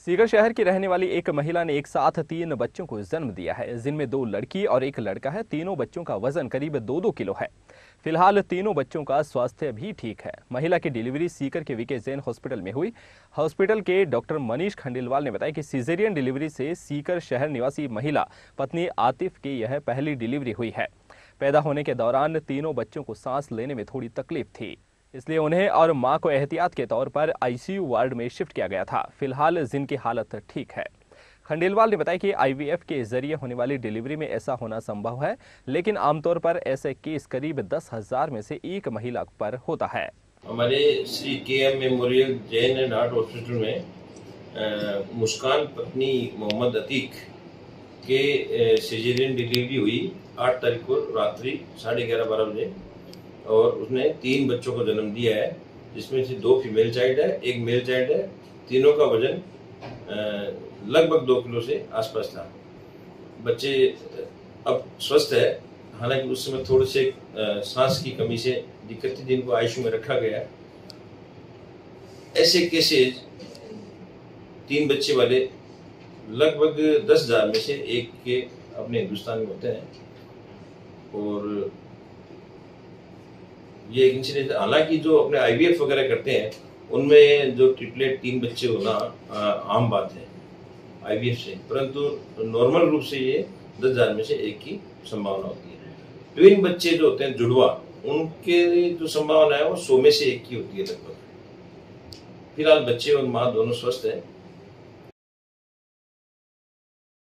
सीकर शहर की रहने वाली एक महिला ने एक साथ 3 बच्चों को जन्म दिया है, जिनमें 2 लड़की और 1 लड़का है। तीनों बच्चों का वजन करीब 2-2 किलो है। फिलहाल तीनों बच्चों का स्वास्थ्य भी ठीक है। महिला की डिलीवरी सीकर के वीके जैन हॉस्पिटल में हुई। हॉस्पिटल के डॉक्टर मनीष खंडेलवाल ने बताया कि सीजेरियन डिलीवरी से सीकर शहर निवासी महिला पत्नी आतिफ की यह पहली डिलीवरी हुई है। पैदा होने के दौरान तीनों बच्चों को सांस लेने में थोड़ी तकलीफ थी, इसलिए उन्हें और मां को एहतियात के तौर पर आईसीयू वार्ड में शिफ्ट किया गया था। फिलहाल जिनकी हालत ठीक है। खंडेलवाल ने बताया कि आईवीएफ के जरिए होने वाली डिलीवरी में ऐसा होना संभव है, लेकिन आमतौर पर ऐसे केस करीब 10,000 में से एक महिला पर होता है। हमारे Shri KM memorial Jain and heart hospital में मुस्कान पत्नी मोहम्मद अतीक के सिजेरियन डिलीवरी हुई 8 तारीख को रात्रि 11:30-12 बजे और उसने 3 बच्चों को जन्म दिया है, जिसमें से 2 फीमेल चाइल्ड है, 1 मेल चाइल्ड है। तीनों का वजन लगभग 2 किलो से आसपास था। बच्चे अब स्वस्थ है, हालांकि उस समय थोड़े से सांस की कमी से दिक्कत थी, जिनको आईसीयू में रखा गया है। ऐसे केसेज 3 बच्चे वाले लगभग 10,000 में से एक के अपने हिंदुस्तान में होते हैं और ये एक इंसिडेंट। हालांकि जो अपने IVF वगैरह करते हैं उनमें जो ट्रिपलेट 3 बच्चे होना आम बात है IVF से, परंतु नॉर्मल रूप से ये 10,000 में से एक की संभावना होती है। ट्विन बच्चे जो होते हैं जुड़वा, उनके जो संभावना है वो 100 में से एक की होती है लगभग। फिलहाल बच्चे और माँ दोनों स्वस्थ है।